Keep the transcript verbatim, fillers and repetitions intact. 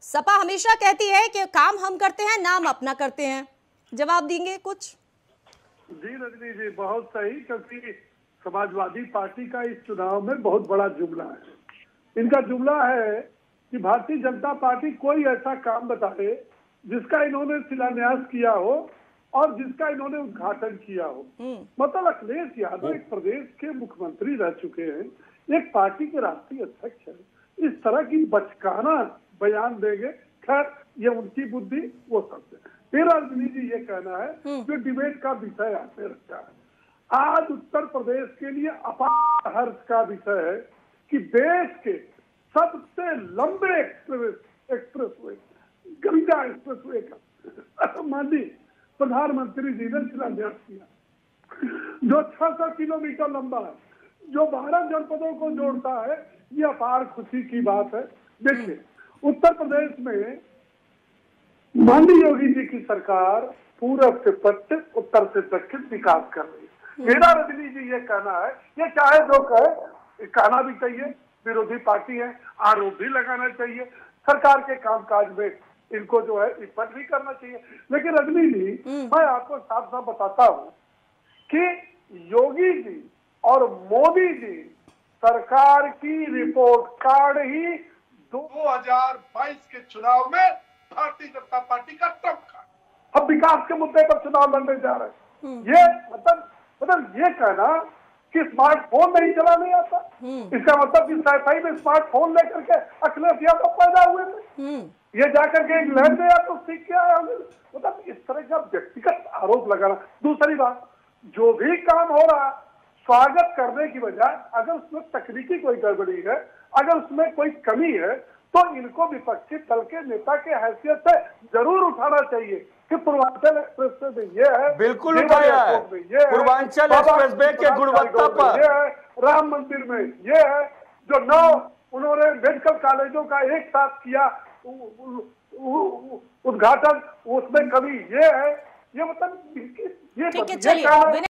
सपा हमेशा कहती है कि काम हम करते हैं, नाम अपना करते हैं। जवाब देंगे कुछ? जी रजनी जी, बहुत सही। क्योंकि समाजवादी पार्टी का इस चुनाव में बहुत बड़ा जुमला है। इनका जुमला है कि भारतीय जनता पार्टी कोई ऐसा काम बताए जिसका इन्होंने शिलान्यास किया हो और जिसका इन्होंने उद्घाटन किया हो। मतलब अखिलेश यादव एक प्रदेश के मुख्यमंत्री रह चुके हैं, एक पार्टी के राष्ट्रीय अध्यक्ष है। इस तरह की बचकाना बयान देंगे, खैर ये उनकी बुद्धि, वो सबसे। फिर राजनी जी ये कहना है जो डिबेट का विषय आपने रखा है, आज उत्तर प्रदेश के लिए अपार हर्ष का विषय है कि देश के सबसे लंबे express expressway Ganga expressway का माननीय प्रधानमंत्री जी ने शिलान्यास किया, जो छह सौ किलोमीटर लंबा है, जो बारह जनपदों को जोड़ता है। ये अपार खुशी की बात है। देखिए, उत्तर प्रदेश में माननीय योगी जी की सरकार पूरब से पश्चिम, उत्तर से दक्षिण विकास कर रही है। मेरा रजनी जी ये कहना है, ये चाहे जो कहे, कहना भी चाहिए, विरोधी पार्टी है, आरोप भी लगाना चाहिए, सरकार के कामकाज में इनको जो है टिप्पणी भी करना चाहिए। लेकिन रजनी जी, मैं आपको साफ साफ बताता हूँ कि योगी जी और मोदी जी सरकार की रिपोर्ट कार्ड ही दो हज़ार बाईस के चुनाव में भारतीय जनता पार्टी का ट्रम्प कार्ड। अब विकास के मुद्दे पर चुनाव लड़ने जा रहे हैं। ये मतलब मतलब ये कहना कि स्मार्टफोन नहीं चलाने आता, इसका मतलब कि सैफई में स्मार्टफोन लेकर के अखिलेश यादव पैदा हुए थे। ये जाकर के इंग्लैंड में या तो सीख के आया। मतलब इस तरह का व्यक्तिगत आरोप लगाना। दूसरी बात, जो भी काम हो रहा स्वागत करने की बजाय अगर उसमें तकनीकी कोई गड़बड़ी है, अगर उसमें कोई कमी है, तो इनको विपक्षी दल के नेता के हैसियत से जरूर उठाना चाहिए कि पूर्वांचल एक्सप्रेस वे में ये है, बिल्कुल उठाया है, पूर्वांचल एक्सप्रेस वे के गुणवत्ता पर, ये है राम मंदिर में, ये है जो नौ उन्होंने मेडिकल कॉलेजों का एक साथ किया उद्घाटन, उसमें कमी ये है। ये मतलब ये ठीक है, चलिए।